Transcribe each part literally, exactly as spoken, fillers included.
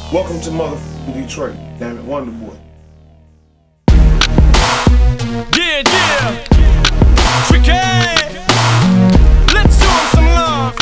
Welcome to motherfucking Detroit. Damn it, Wonder Boy. Yeah, yeah. Tricky. Let's show 'em some love.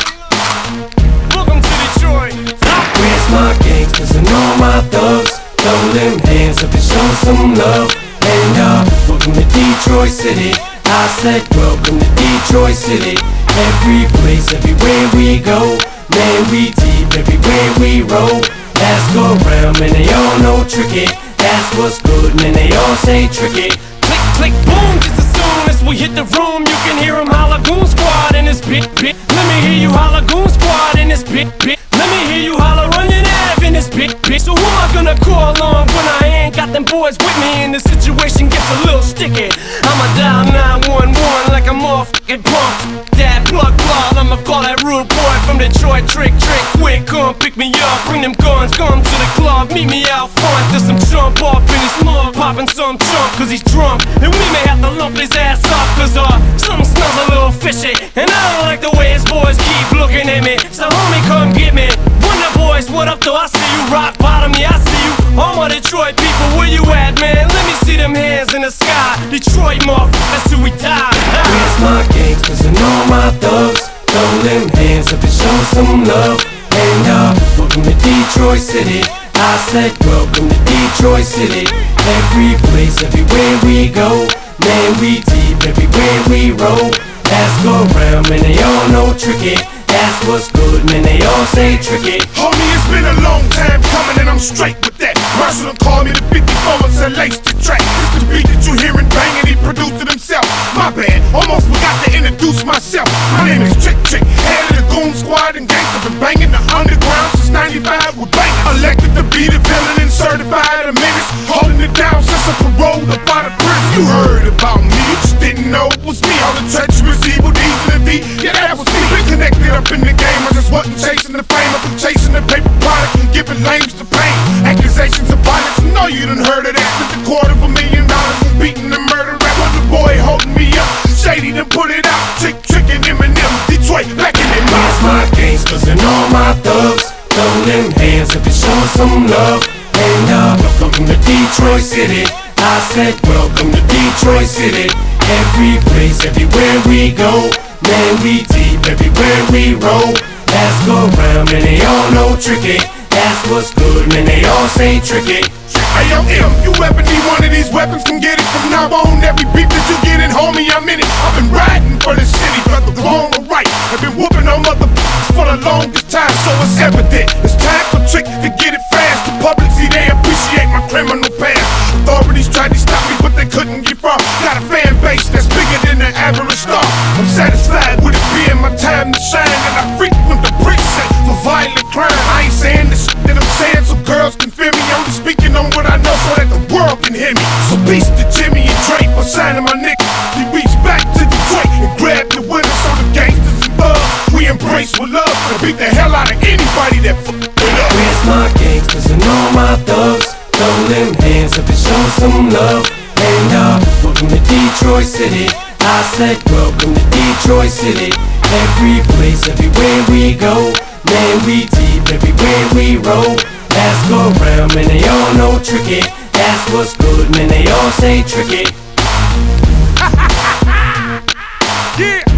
Welcome to Detroit. Where's my gangsters and all my thugs? Throw them hands up and show some love. And uh, welcome to Detroit City. I said welcome to Detroit City. Every place, everywhere we go. Man, we deep everywhere we roll. Ask around, man, they all know tricky. That's what's good, man, they all say tricky. Click, click, boom, just as soon as we hit the room, you can hear 'em holla goon squad in this bit, bit. Let me hear you holla goon squad in this bit, bit. Let me hear you holla run your nav in this bit, bit. So who am I gonna call on when I ain't got them boys with me and the situation gets a little sticky? I'ma dial nine one one like I'm all f***ing punk. That plug plug, I'ma call that rude boy from Detroit. Trick, trick, quick, come pick me up. Bring them guns, come to the club. Meet me out front, there's some chump up in his mug. Popping some chump cause he's drunk. And we may have to lump his ass up cause uh, something smells a little fishy. And I don't like the way his boys keep looking at me. So homie, come get me. Wonder boys, what up though? I see you rock bottom, yeah I see you. All my Detroit people, where you at, man? Let me see them hands in the sky. Detroit motherfuckers till we die. Where's my gangsters and all my thugs? Throw them hands up and show some love. And uh, welcome to Detroit City. I said welcome to Detroit City. Every place, everywhere we go. Man, we deep everywhere we roll. Ask around, man, they all know tricky. That's what's good, man, they all say tricky. Homie, it's been a long time coming and I'm straight with that. Marshall called me the fifty-four and said lace the track. It's the beat that you hearin' bangin', he produced it himself. My bad, almost forgot to introduce myself. My name is Trick Trick, head of the goon squad and gangsta been bangin' the underground since ninety-five with bangin'. Elected to be the villain and certified a menace. Holding it down since I paroled up out of prison. You heard about me, you just didn't know it was me. All the treacherous evil deeds in the D, yeah that was me. Been connected up in the game, I just wasn't chasing the fame. I've been chasing the paper product and giving lames to pain. Accusations of violence, no you done heard of that. Spent a quarter of a million dollars beating the murder rap. Wonder boy holding me up, Shady done put it out. Trick, trick and Eminem, Detroit back in their mouth. Where's my gangsters and all my thugs? Throw them hands up and show some love. And uh, welcome to Detroit City. I said welcome to Detroit City. Every place, everywhere we go. Man, we deep everywhere we roll. Ask around, man, they all know tricky. That's what's good, man, they all say tricky. Hey yo, M, you ever need one of these weapons, come get it. From now on, every beat that you get in, homie, I'm in it. I've been riding for the city, whether wrong or right. I've been whooping on motherfuckers for the longest time, so it's evident. It's time for Trick to get it fast. The public see they appreciate my criminal past. Authorities tried to stop me, but they couldn't get far. Got a fan base that's bigger than the average star. I'm satisfied with it being my time to shine, and I frequent the precinct for violent crime. I ain't saying the shit that I'm saying so girls can feel me. I'm just speaking on what I know so that the world can hear me. So peace to Jimmy and Dre for signing my nigga. We reach back to Detroit and grab the winners. So the gangsters and thugs, we embrace with love and beat the hell out of anybody that f*** with us. Where's my gangsters and all my thugs? Throw them hands up and show some love. And uh, welcome to Detroit City. I said welcome to Detroit City. Every place, everywhere we go. Man, we deep everywhere we roll. Ask around, man, they all know tricky. That's what's good, man, they all say tricky. Yeah.